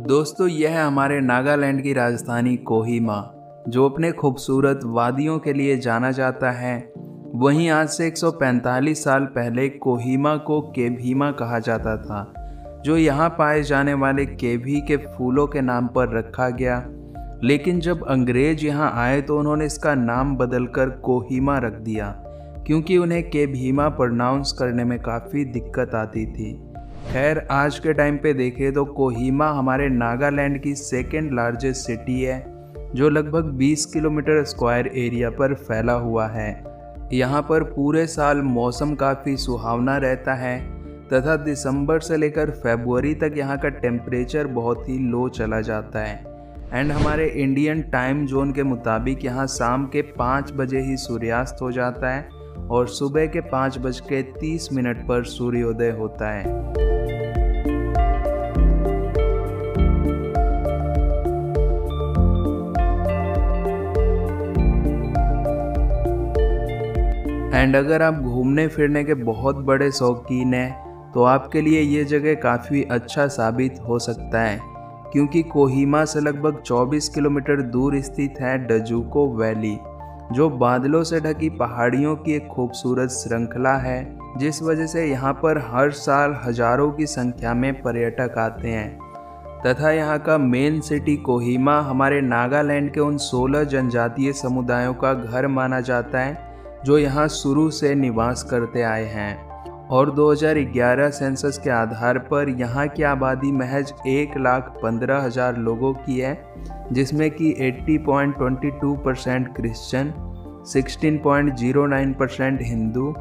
दोस्तों, यह है हमारे नागालैंड की राजधानी कोहिमा, जो अपने खूबसूरत वादियों के लिए जाना जाता है। वहीं आज से 145 साल पहले कोहिमा को केभीमा कहा जाता था, जो यहाँ पाए जाने वाले केभी के फूलों के नाम पर रखा गया। लेकिन जब अंग्रेज यहाँ आए तो उन्होंने इसका नाम बदलकर कोहिमा रख दिया, क्योंकि उन्हें केभीमा प्रोनाउंस करने में काफ़ी दिक्कत आती थी। खैर, आज के टाइम पे देखें तो कोहिमा हमारे नागालैंड की सेकेंड लार्जेस्ट सिटी है, जो लगभग 20 किलोमीटर स्क्वायर एरिया पर फैला हुआ है। यहाँ पर पूरे साल मौसम काफ़ी सुहावना रहता है तथा दिसंबर से लेकर फरवरी तक यहाँ का टेम्परेचर बहुत ही लो चला जाता है। एंड हमारे इंडियन टाइम जोन के मुताबिक यहाँ शाम के 5 बजे ही सूर्यास्त हो जाता है और सुबह के 5:30 पर सूर्योदय होता है। एंड अगर आप घूमने फिरने के बहुत बड़े शौकीन हैं तो आपके लिए ये जगह काफ़ी अच्छा साबित हो सकता है, क्योंकि कोहिमा से लगभग 24 किलोमीटर दूर स्थित है डजूको वैली, जो बादलों से ढकी पहाड़ियों की एक खूबसूरत श्रृंखला है, जिस वजह से यहाँ पर हर साल हजारों की संख्या में पर्यटक आते हैं। तथा यहाँ का मेन सिटी कोहिमा हमारे नागालैंड के उन 16 जनजातीय समुदायों का घर माना जाता है जो यहाँ शुरू से निवास करते आए हैं। और 2011 सेंसस के आधार पर यहाँ की आबादी महज 1,15,000 लोगों की है, जिसमें कि 80.22% क्रिश्चियन, 16.09% हिंदू,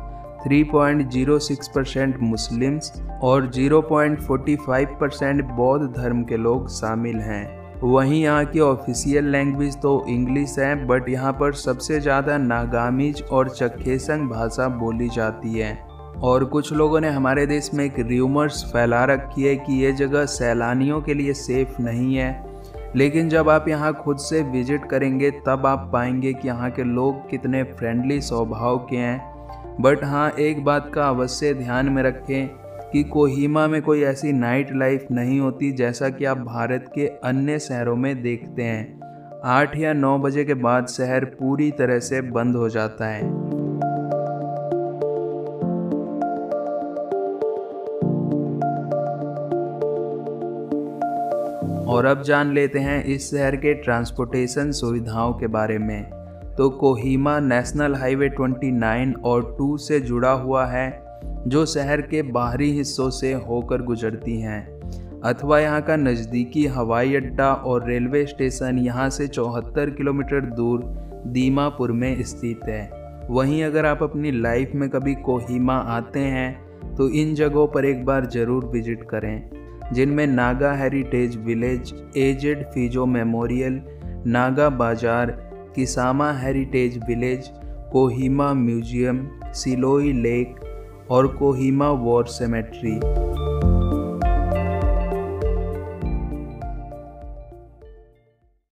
3.06% मुस्लिम्स और 0.45% बौद्ध धर्म के लोग शामिल हैं। वहीं यहाँ की ऑफिशियल लैंग्वेज तो इंग्लिश है, बट यहाँ पर सबसे ज़्यादा नागामीज और चखेसंग भाषा बोली जाती है। और कुछ लोगों ने हमारे देश में एक र्यूमर्स फैला रखी है कि ये जगह सैलानियों के लिए सेफ नहीं है, लेकिन जब आप यहाँ खुद से विजिट करेंगे तब आप पाएंगे कि यहाँ के लोग कितने फ्रेंडली स्वभाव के हैं। बट हाँ, एक बात का अवश्य ध्यान में रखें कि कोहिमा में कोई ऐसी नाइट लाइफ नहीं होती जैसा कि आप भारत के अन्य शहरों में देखते हैं। 8 या 9 बजे के बाद शहर पूरी तरह से बंद हो जाता है। और अब जान लेते हैं इस शहर के ट्रांसपोर्टेशन सुविधाओं के बारे में। तो कोहिमा नेशनल हाईवे 29 और 2 से जुड़ा हुआ है, जो शहर के बाहरी हिस्सों से होकर गुजरती हैं। अथवा यहाँ का नज़दीकी हवाई अड्डा और रेलवे स्टेशन यहाँ से 74 किलोमीटर दूर दीमापुर में स्थित है। वहीं अगर आप अपनी लाइफ में कभी कोहिमा आते हैं तो इन जगहों पर एक बार ज़रूर विजिट करें, जिनमें Naga heritage village, A Z Phizo memorial, Naga बाजार, Kisama heritage village, Kohima museum, Shilloi lake और कोहिमा वॉर सेमेट्री।